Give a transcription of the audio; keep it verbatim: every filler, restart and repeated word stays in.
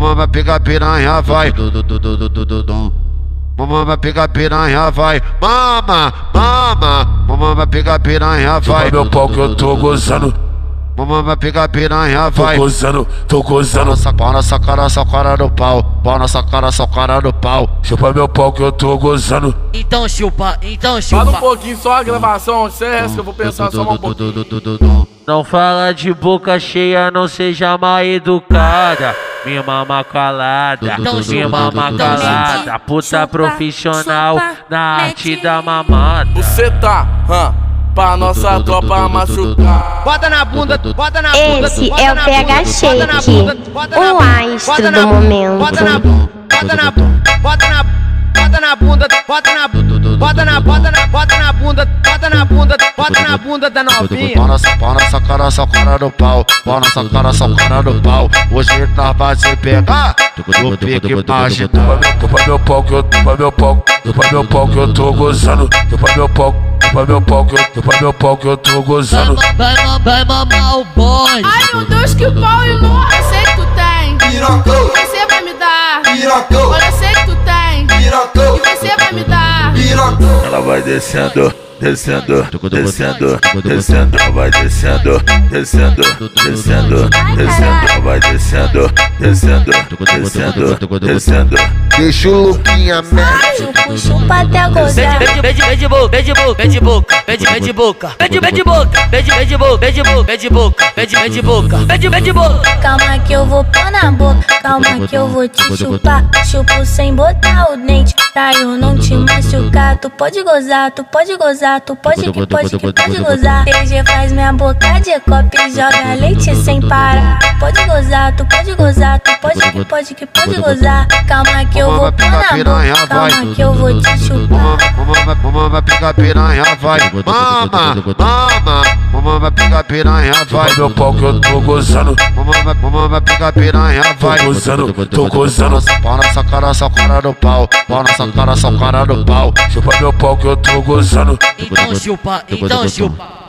Mamãe vai pegar piranha, vai. Mamãe vai pegar piranha, vai. Mama, mama. Mamãe vai pegar piranha, vai. Meu pau que eu tô gozando. Mamãe vai pegar piranha, vai. Tô gozando, tô gozando. Pau nessa cara, só cara do pau. Pau nessa cara, só cara do pau. Chupa meu pau que eu tô gozando. Então chupa, então chupa. Fala um pouquinho só a gravação, sério, que eu vou pensar só um pouquinho. Não fala de boca cheia, não seja mal educada. Me mama calada, me mama calada. Puta profissional na arte da mamada. Você tá, hã? Pra nossa tropa machucar. Bota na bunda, bota na bunda. Esse é o P H Shake, o astro do momento. Bota na bunda, bota na bunda, bota na bota na bunda, bota na bota na bota na bota na bunda, bota na bunda, bota na bunda da novinha. Pau nessa, pau nessa cara, só cara do pau. Pau nessa cara, só cara do pau. Hoje nós vai se pegar. O pique mágico. Chupa meu pau que eu, chupa meu pau, chupa meu pau que eu tô gozando. Chupa meu pau, chupa meu pau que eu, chupa meu pau que eu tô gozando. Vai, vai, vai mamar o bonde. Ai meu Deus, que pau enorme. Eu sei que tu tem. Pirocão. E você vai me dar. Pirocão. Olha, eu sei que tu tem. Pirocão. E você vai me dar. Pirocão. Ela vai descendo, descendo, descendo, descendo, ela vai descendo, descendo, descendo, descendo, ela vai descendo, descendo, descendo, descendo. Deixa o Luquinha merda. Chupa, chupa até gozar. Vem de vem de boca, vem de boca, vem de boca, vem de vem de boca, vem de vem de boca, vem de vem de boca, vem de boca, vem de boca, vem de vem de boca, vem de vem de boca. Calma que eu vou pôr na boca, calma que eu vou te chupar. Chupo sem botar o dente, pra eu não te machucar. Tu pode gozar, tu pode gozar, tu pode que pode que pode gozar. T G faz minha boca de copo e joga leite sem parar. Pode gozar, tu pode gozar, tu pode que pode que pode gozar. Calma que eu vou pôr na boca, calma que eu vou te chupar. Mamãe vai pegar piranha, vai. Mama, mama. Mamãe vai pegar piranha, vai. Chupa meu pau que eu tô gozando. Mamãe vai, mamãe vai pegar piranha, vai. Tô gozando, tô gozando. Pau nessa cara, só cara do pau. Pau nessa cara, só cara do pau. Chupa meu pau que eu tô gozando. Então chupa, então chupa.